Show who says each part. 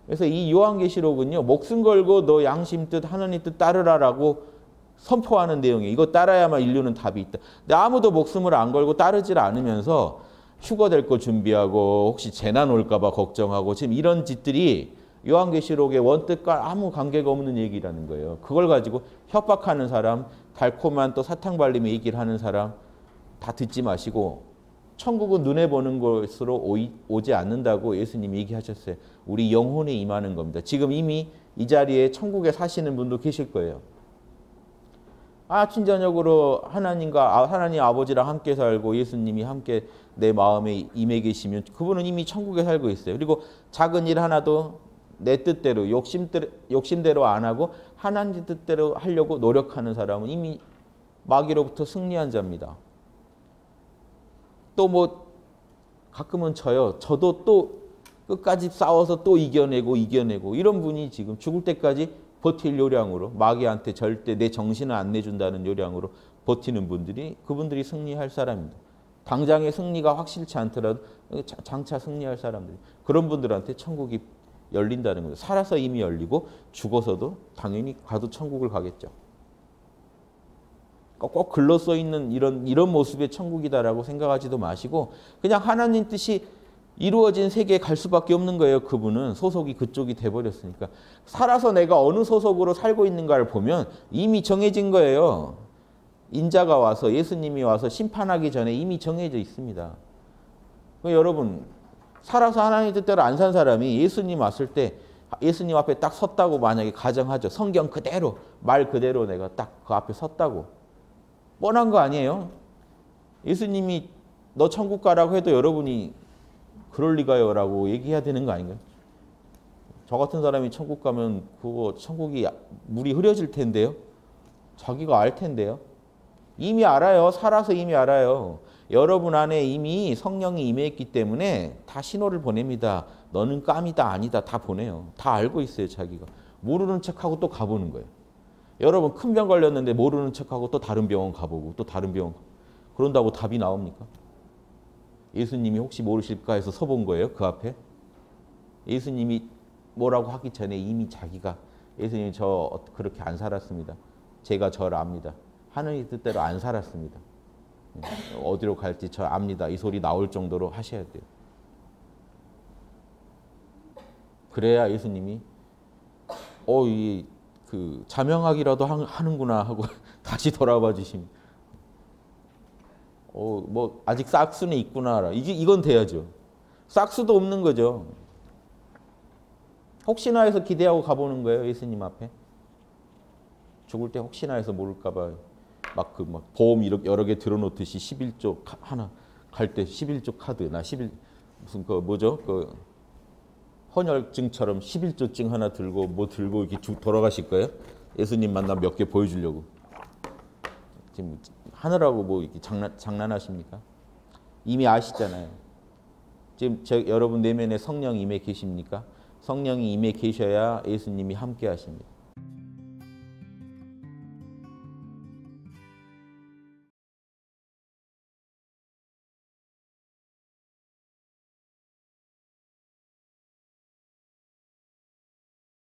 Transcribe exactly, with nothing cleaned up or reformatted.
Speaker 1: 그래서 이 요한계시록은요, 목숨 걸고 너 양심 뜻 하나님 뜻 따르라라고 선포하는 내용이에요. 이거 따라야만 인류는 답이 있다. 근데 아무도 목숨을 안 걸고 따르질 않으면서 휴거 될 거 준비하고 혹시 재난 올까 봐 걱정하고 지금 이런 짓들이 요한계시록의 원뜻과 아무 관계가 없는 얘기라는 거예요. 그걸 가지고 협박하는 사람, 달콤한 또 사탕 발림의 얘기를 하는 사람 다 듣지 마시고 천국은 눈에 보는 것으로 오이, 오지 않는다고 예수님이 얘기하셨어요. 우리 영혼에 임하는 겁니다. 지금 이미 이 자리에 천국에 사시는 분도 계실 거예요. 아침 저녁으로 하나님과 하나님 아버지랑 함께 살고 예수님이 함께 내 마음에 임해 계시면 그분은 이미 천국에 살고 있어요. 그리고 작은 일 하나도 내 뜻대로 욕심대로, 욕심대로 안 하고 하나님 뜻대로 하려고 노력하는 사람은 이미 마귀로부터 승리한 자입니다. 또 뭐 가끔은 저요. 저도 또 끝까지 싸워서 또 이겨내고 이겨내고 이런 분이 지금 죽을 때까지 버틸 요량으로 마귀한테 절대 내 정신을 안 내준다는 요량으로 버티는 분들이 그분들이 승리할 사람입니다. 당장의 승리가 확실치 않더라도 장차 승리할 사람들 그런 분들한테 천국이 열린다는 거예요. 살아서 이미 열리고 죽어서도 당연히 가도 천국을 가겠죠. 꼭 글로 써 있는 이런 이런 모습의 천국이다라고 생각하지도 마시고 그냥 하나님 뜻이 이루어진 세계에 갈 수밖에 없는 거예요. 그분은 소속이 그쪽이 돼버렸으니까. 살아서 내가 어느 소속으로 살고 있는가를 보면 이미 정해진 거예요. 인자가 와서 예수님이 와서 심판하기 전에 이미 정해져 있습니다. 여러분 살아서 하나님 뜻대로 안 산 사람이 예수님 왔을 때 예수님 앞에 딱 섰다고 만약에 가정하죠. 성경 그대로 말 그대로 내가 딱 그 앞에 섰다고. 뻔한 거 아니에요? 예수님이 너 천국 가라고 해도 여러분이 그럴 리가요 라고 얘기해야 되는 거 아닌가요? 저 같은 사람이 천국 가면 그거 천국이 물이 흐려질 텐데요. 자기가 알 텐데요. 이미 알아요. 살아서 이미 알아요. 여러분 안에 이미 성령이 임했기 때문에 다 신호를 보냅니다. 너는 깜이다 아니다 다 보내요. 다 알고 있어요. 자기가. 모르는 척하고 또 가보는 거예요. 여러분 큰 병 걸렸는데 모르는 척하고 또 다른 병원 가보고 또 다른 병원 그런다고 답이 나옵니까? 예수님이 혹시 모르실까 해서 서본 거예요. 그 앞에. 예수님이 뭐라고 하기 전에 이미 자기가 예수님이 저 그렇게 안 살았습니다. 제가 저를 압니다. 하느님 뜻대로 안 살았습니다. 어디로 갈지 저 압니다. 이 소리 나올 정도로 하셔야 돼요. 그래야 예수님이 어, 이 그 자명하기라도 하는구나 하고 다시 돌아봐 주십니다. 어, 뭐 아직 싹수는 있구나. 이게 이건 돼야죠. 싹수도 없는 거죠. 혹시나 해서 기대하고 가보는 거예요. 예수님 앞에. 죽을 때 혹시나 해서 모를까 봐 막 그 막 보험 여러 개 들어놓듯이 십일조 하나 갈 때 십일조 카드 나 십일 무슨 그 뭐죠? 그 헌혈증처럼 십일조증 하나 들고 뭐 들고 이렇게 쭉 돌아가실 거예요? 예수님 만나면 몇 개 보여주려고. 지금 하느라고 뭐 이렇게 장난, 장난하십니까? 이미 아시잖아요. 지금 저, 여러분 내면에 성령 임해 계십니까? 성령이 임해 계셔야 예수님이 함께 하십니다.